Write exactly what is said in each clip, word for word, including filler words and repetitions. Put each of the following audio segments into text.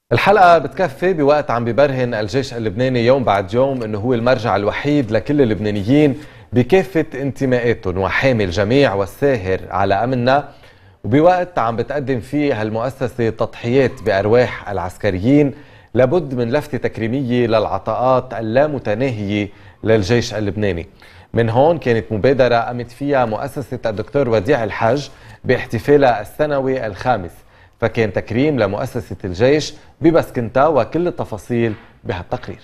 الحلقة بتكفي بوقت عم ببرهن الجيش اللبناني يوم بعد يوم انه هو المرجع الوحيد لكل اللبنانيين بكافة انتماءاتهم وحامي الجميع والساهر على امننا، وبوقت عم بتقدم فيه هالمؤسسة تضحيات بأرواح العسكريين لابد من لفتة تكريمية للعطاءات اللامتناهية للجيش اللبناني. من هون كانت مبادرة قامت فيها مؤسسة الدكتور وديع الحاج باحتفالها السنوي الخامس، فكان تكريم لمؤسسة الجيش ببسكنتا وكل التفاصيل بهالتقرير.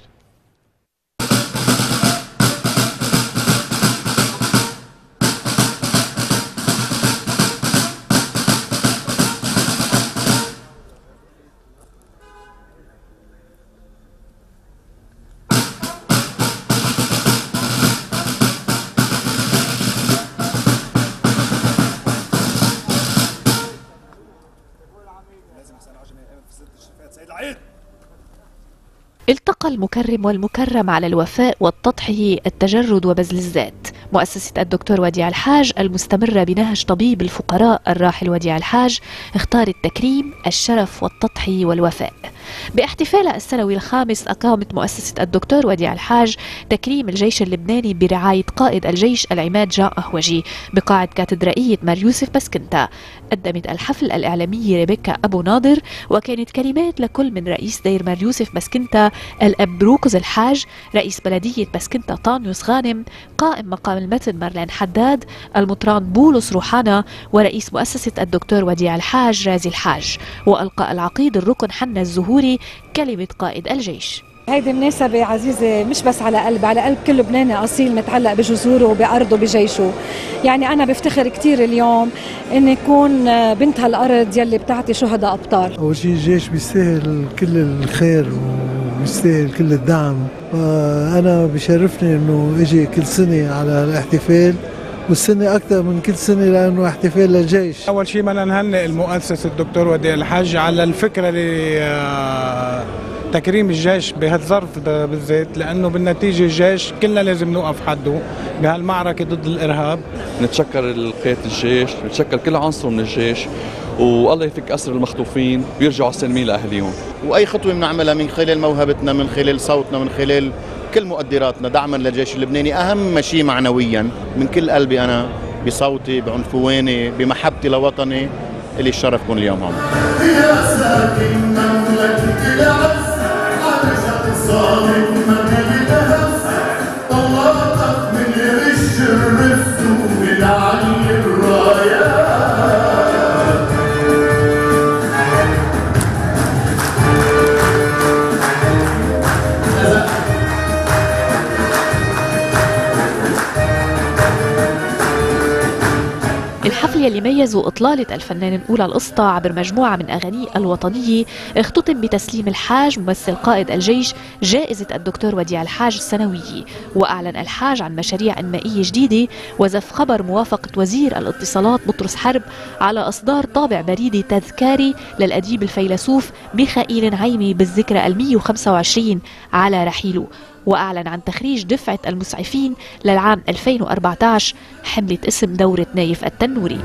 التقى المكرم والمكرم على الوفاء والتضحية، التجرد وبذل الذات. مؤسسة الدكتور وديع الحاج المستمرة بنهج طبيب الفقراء الراحل وديع الحاج اختارت تكريم الشرف والتضحية والوفاء. باحتفالها السنوي الخامس أقامت مؤسسة الدكتور وديع الحاج تكريم الجيش اللبناني برعاية قائد الجيش العماد جان أهوجي بقاعة كاتدرائية مار يوسف بسكنتا. قدمت الحفل الإعلامية ريبيكا أبو ناظر، وكانت كلمات لكل من رئيس دير مار يوسف بسكنتا الأب روكز الحاج، رئيس بلدية بسكنتا طانيوس غانم، قائم مقام المتن مارلين حداد، المطران بولس روحانا، ورئيس مؤسسة الدكتور وديع الحاج رازي الحاج. وألقى العقيد الركن حنا الزهوري كلمة قائد الجيش. هيدي مناسبة عزيزة مش بس على قلب، على قلب كل لبناني أصيل متعلق بجذوره وبأرضه بجيشه. يعني أنا بفتخر كتير اليوم إني أكون بنت هالأرض يلي بتعطي شهداء أبطال. أول شيء الجيش بيستاهل كل الخير وبيستاهل كل الدعم، وأنا بشرفني إنه إجي كل سنة على الاحتفال، والسنة أكثر من كل سنة لأنه احتفال للجيش. أول شيء بدنا نهنئ المؤسسة الدكتور وديع الحاج على الفكرة اللي تكريم الجيش بهالظرف بالذات، لأنه بالنتيجة الجيش كلنا لازم نوقف حده بهالمعركة ضد الإرهاب. نتشكر قيادة الجيش، نتشكر كل عنصر من الجيش، والله يفك أسر المخطوفين ويرجعوا سالمين لأهليهم. وأي خطوة بنعملها من خلال موهبتنا، من خلال صوتنا، من خلال كل مقدراتنا دعما للجيش اللبناني، أهم شيء معنويا من كل قلبي أنا بصوتي بعنفواني بمحبتي لوطني، اللي الشرف كون اليوم هون. الحفل يلي ميزوا إطلالة الفنان الأولى القسطى عبر مجموعة من أغانيه الوطنية اختتم بتسليم الحاج ممثل قائد الجيش جائزة الدكتور وديع الحاج السنوية. وأعلن الحاج عن مشاريع إنمائية جديدة، وزف خبر موافقة وزير الاتصالات بطرس حرب على إصدار طابع بريدي تذكاري للأديب الفيلسوف ميخائيل نعيمي بالذكرى المئة وخمسة وعشرين على رحيله. وأعلن عن تخريج دفعة المسعفين للعام ألفين وأربعة عشر حملة اسم دورة نايف التنوري.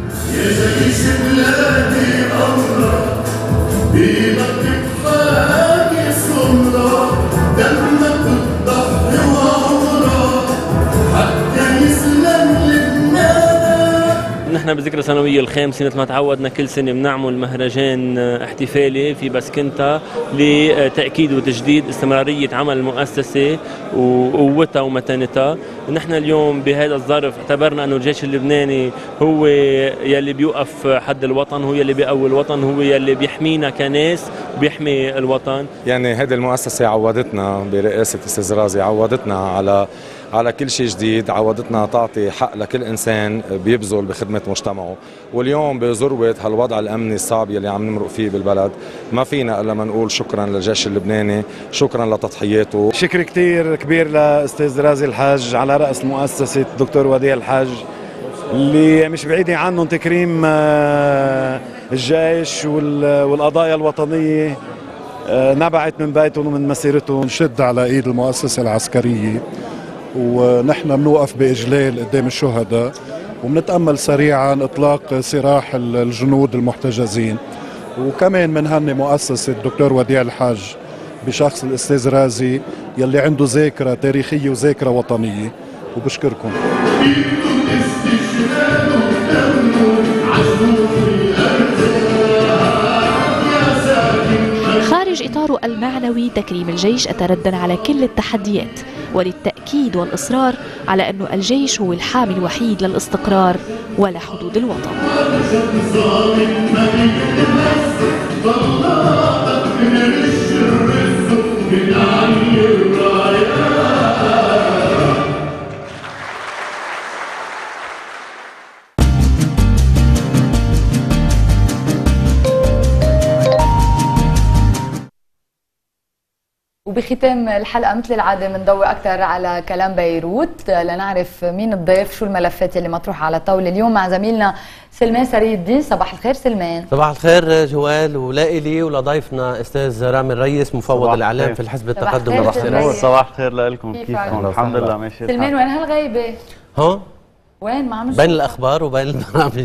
نحن بالذكرى السنوية الخامسة مثل ما تعودنا كل سنة بنعمل مهرجان احتفالي في بسكنتا لتأكيد وتجديد استمرارية عمل المؤسسة وقوتها ومتانتها. نحن اليوم بهذا الظرف اعتبرنا أنه الجيش اللبناني هو يلي بيوقف حد الوطن، هو يلي بيقوي الوطن، هو يلي بيحمينا كناس بيحمي الوطن. يعني هذه المؤسسة عودتنا برئاسة أستاذ رازي، عودتنا على على كل شيء جديد، عودتنا تعطي حق لكل إنسان بيبذل بخدمة مجتمعه. واليوم بذروة هالوضع الأمني الصعب يلي عم نمرق فيه بالبلد ما فينا إلا ما نقول شكرا للجيش اللبناني، شكرا لتضحياته. شكر كتير كبير لأستاذ رازي الحاج على رأس مؤسسة الدكتور وديع الحاج اللي مش بعيدة عنهم تكريم الجيش والقضايا الوطنية نبعت من بيتهم ومن مسيرتهم. نشد على ايد المؤسسة العسكرية ونحن بنوقف بإجلال قدام الشهداء، وبنتأمل سريعا إطلاق سراح الجنود المحتجزين، وكمان منهني مؤسسة الدكتور وديع الحاج بشخص الأستاذ رازي يلي عنده ذاكرة تاريخية وذاكرة وطنية، وبشكركم. خارج إطاره المعنوي تكريم الجيش أتردن على كل التحديات وللتأكيد والإصرار على أن الجيش هو الحامي الوحيد للاستقرار ولحدود الوطن. وبختام الحلقة مثل العادة بنضوي أكثر على كلام بيروت لنعرف مين الضيف، شو الملفات اللي مطروحة على الطاولة اليوم مع زميلنا سلمان سري الدين. صباح الخير سلمان. صباح الخير جوال، ولائلي ولضيفنا أستاذ رامي الريس مفوض الإعلام في الحزب التقدم الرئاسي. صباح الخير لكم، كيفكم؟ الحمد لله ماشي. سلمان وين هالغيبة؟ ها؟ وين ما عم بين الأخبار وبين البرامج.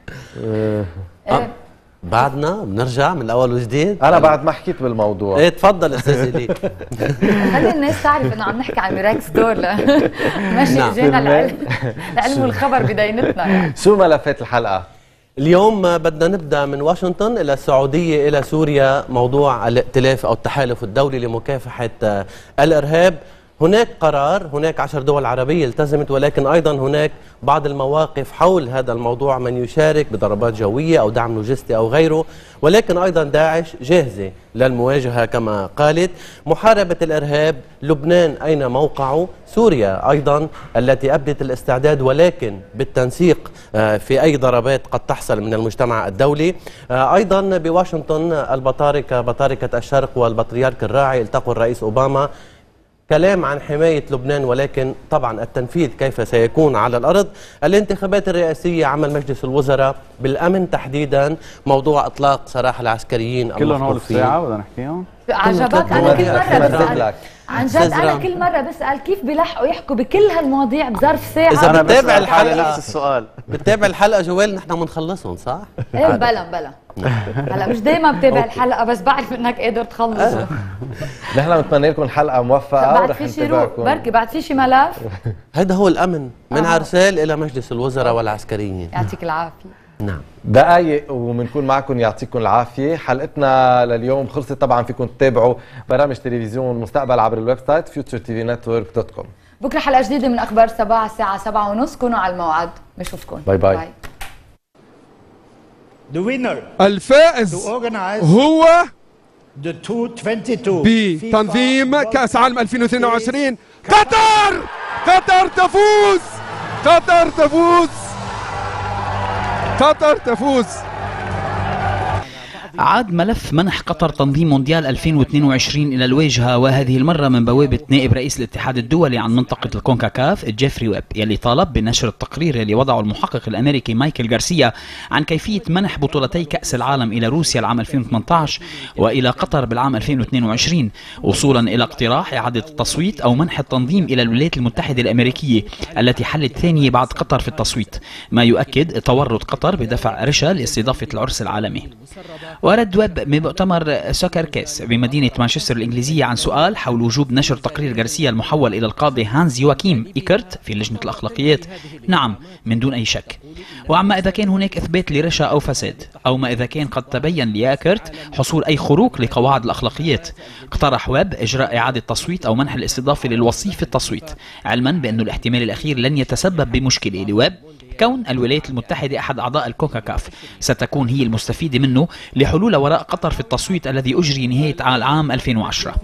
ايه بعدنا بنرجع من الاول وجديد. انا بعد ما حكيت بالموضوع. ايه تفضل استاذ لي. خلي الناس تعرف انه عم نحكي عن ميراكس دور ماشي. نعم. اجينا العلم العلم والخبر بدينتنا يعني. شو ملفات الحلقه؟ اليوم بدنا نبدا من واشنطن الى السعوديه الى سوريا، موضوع الائتلاف او التحالف الدولي لمكافحه الارهاب. هناك قرار، هناك عشر دول عربية التزمت، ولكن أيضا هناك بعض المواقف حول هذا الموضوع، من يشارك بضربات جوية أو دعم لوجستي أو غيره، ولكن أيضا داعش جاهزة للمواجهة كما قالت. محاربة الإرهاب، لبنان أين موقعه؟ سوريا أيضا التي أبدت الاستعداد ولكن بالتنسيق في أي ضربات قد تحصل من المجتمع الدولي. أيضا بواشنطن البطاركة، بطاركة الشرق والبطريرك الراعي التقوا الرئيس أوباما، كلام عن حماية لبنان، ولكن طبعا التنفيذ كيف سيكون على الأرض. الانتخابات الرئاسية، عمل مجلس الوزراء، بالأمن تحديدا، موضوع إطلاق سراح العسكريين كلهم هول الساعة بدنا نحكيهم. عجبك؟ أنا كل مرة بسأل عن جد، أنا كل مرة بسأل كيف بيلحقوا يحكوا بكل هالمواضيع بظرف ساعة. إذا بتتابع الحلقة نفس السؤال، بتتابع الحلقة جوال نحن بنخلصهم صح؟ ايه بلا بلا هلا مش دايما بتابع الحلقة، بس بعرف انك قادر تخلص. نحن بنتمنى لكم حلقة موفقة. بعد في شي بركي بعد في شي ملف. هذا هو الأمن من عرسال إلى مجلس الوزراء والعسكريين. يعطيك العافية. نعم، دقايق وبنكون معكم، يعطيكم العافية. حلقتنا لليوم خلصت. طبعا فيكم تتابعوا برامج تلفزيون المستقبل عبر الويب سايت فيوتشر تي في نتورك دوت كوم. بكره حلقة جديدة من أخبار سبعة الساعة سبعة ونص. كونوا على الموعد، بنشوفكم. باي باي, باي. الفائز هو بتنظيم كأس عالم ألفين واثنين وعشرين قطر. قطر تفوز، قطر تفوز، قطر تفوز. عاد ملف منح قطر تنظيم مونديال ألفين واثنين وعشرين إلى الواجهة، وهذه المرة من بوابة نائب رئيس الاتحاد الدولي عن منطقة الكونكاكاف جيفري ويب، يلي طالب بنشر التقرير يلي وضعه المحقق الأمريكي مايكل غارسيا عن كيفية منح بطولتي كأس العالم إلى روسيا العام ألفين وثمانية عشر وإلى قطر بالعام ألفين واثنين وعشرين، وصولا إلى اقتراح إعادة التصويت أو منح التنظيم إلى الولايات المتحدة الأمريكية التي حلت ثانية بعد قطر في التصويت، ما يؤكد تورط قطر بدفع رشا لاستضافة العرس العالمي. ورد ويب بمؤتمر سوكر كيس بمدينة مانشستر الإنجليزية عن سؤال حول وجوب نشر تقرير غارسيا المحول إلى القاضي هانز يواكيم إيكرت في لجنة الأخلاقيات، نعم من دون أي شك. وعما إذا كان هناك إثبات لرشا أو فساد، أو ما إذا كان قد تبين لإيكرت حصول أي خروق لقواعد الأخلاقيات، اقترح ويب إجراء إعادة تصويت أو منح الاستضافة للوصيف في التصويت، علما بأن الاحتمال الأخير لن يتسبب بمشكلة لويب، كون الولايات المتحدة أحد أعضاء الكونكاكاف ستكون هي المستفيدة منه لحلول وراء قطر في التصويت الذي أجري نهاية العام ألفين وعشرة.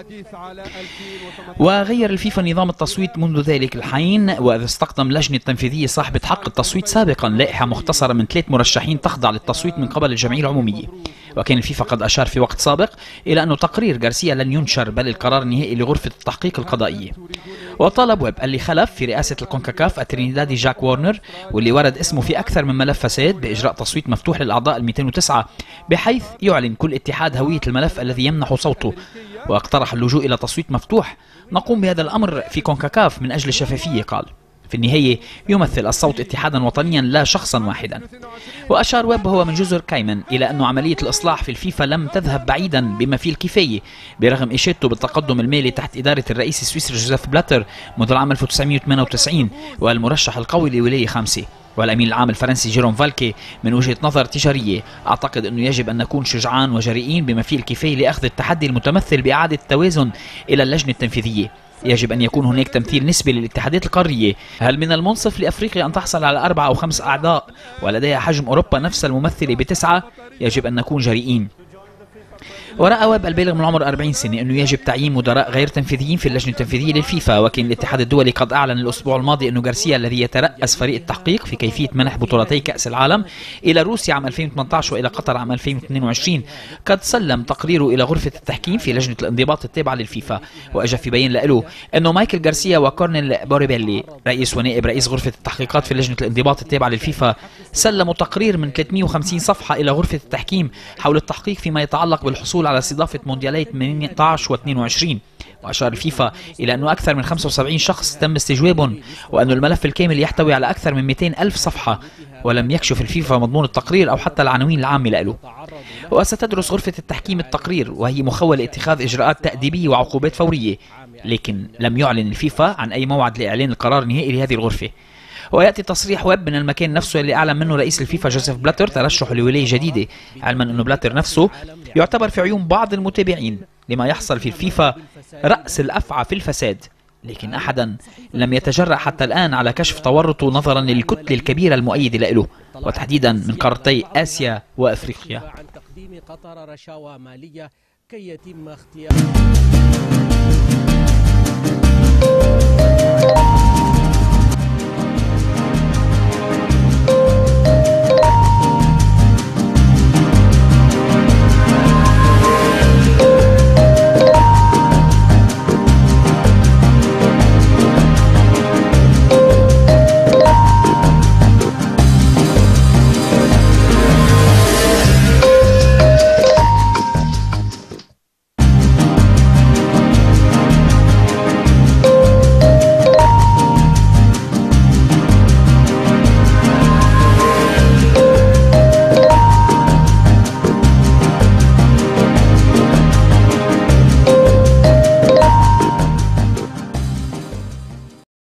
وغير الفيفا نظام التصويت منذ ذلك الحين، وإذ استقدم لجنة تنفيذية صاحبة حق التصويت سابقا لائحة مختصرة من ثلاث مرشحين تخضع للتصويت من قبل الجمعية العمومية. وكان الفيفا قد أشار في وقت سابق إلى أن تقرير غارسيا لن ينشر بل القرار النهائي لغرفة التحقيق القضائية. وطالب ويب اللي خلف في رئاسة الكونكاكاف الترينيدادي جاك وورنر، واللي ورد اسمه في أكثر من ملف فساد، بإجراء تصويت مفتوح للأعضاء المئتين وتسعة بحيث يعلن كل اتحاد هوية الملف الذي يمنح صوته. واقترح اللجوء إلى تصويت مفتوح، نقوم بهذا الأمر في كونكاكاف من أجل الشفافية قال. في النهاية يمثل الصوت اتحادا وطنيا لا شخصا واحدا. وأشار ويب وهو من جزر كايمن إلى أن عملية الإصلاح في الفيفا لم تذهب بعيدا بما فيه الكفاية برغم إشادته بالتقدم المالي تحت إدارة الرئيس السويسري جوزيف بلاتر منذ العام ألف وتسعمائة وثمانية وتسعين والمرشح القوي لولاية خامسة. والأمين العام الفرنسي جيروم فالكي من وجهة نظر تجارية أعتقد أنه يجب أن نكون شجعان وجريئين بما فيه الكفاية لأخذ التحدي المتمثل بإعادة التوازن إلى اللجنة التنفيذية. يجب أن يكون هناك تمثيل نسبي للاتحادات القارية. هل من المنصف لأفريقيا أن تحصل على أربعة أو خمس أعضاء ولديها حجم أوروبا نفس الممثلة بتسعة؟ يجب أن نكون جريئين. ورأى ويب البالغ من العمر أربعين سنة أنه يجب تعيين مدراء غير تنفيذيين في اللجنة التنفيذية للفيفا. وكان الاتحاد الدولي قد أعلن الأسبوع الماضي أنه غارسيا الذي يترأس فريق التحقيق في كيفية منح بطولتي كأس العالم إلى روسيا عام ألفين وثمانية عشر وإلى قطر عام ألفين واثنين وعشرين قد سلم تقريره إلى غرفة التحكيم في لجنة الانضباط التابعة للفيفا. وأجى في بيان له أنه مايكل غارسيا وكورنيل بوريبيلي رئيس ونائب رئيس غرفة التحقيقات في لجنة الانضباط التابعة للفيفا سلموا تقرير من ثلاثمائة وخمسين صفحة إلى غرفة التحكيم حول التحقيق فيما يتعلق بالحصول على استضافة مونديالي ثمانية عشر واثنين وعشرين. وأشار الفيفا إلى أنه أكثر من خمسة وسبعين شخص تم استجوابهم وأن الملف الكامل يحتوي على أكثر من مئتين ألف صفحة ولم يكشف الفيفا مضمون التقرير أو حتى العناوين العامة له. وستدرس غرفة التحكيم التقرير وهي مخولة اتخاذ إجراءات تأديبية وعقوبات فورية، لكن لم يعلن الفيفا عن أي موعد لإعلان القرار النهائي لهذه الغرفة. ويأتي تصريح ويب من المكان نفسه اللي أعلن منه رئيس الفيفا جوزيف بلاتر ترشحه لولاية جديدة، علما أنه بلاتر نفسه يعتبر في عيون بعض المتابعين لما يحصل في الفيفا رأس الأفعى في الفساد، لكن أحدا لم يتجرأ حتى الآن على كشف تورطه نظرا للكتلة الكبيرة المؤيدة له وتحديدا من قارتي آسيا وأفريقيا. عن تقديم قطر رشاوى مالية كي يتم اختيار